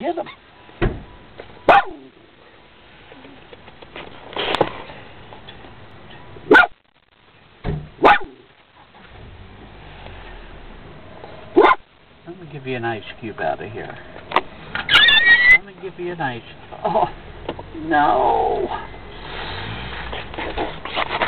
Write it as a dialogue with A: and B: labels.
A: Get him. Let me give you an ice cube out of here. Let me give you an ice. Oh, no.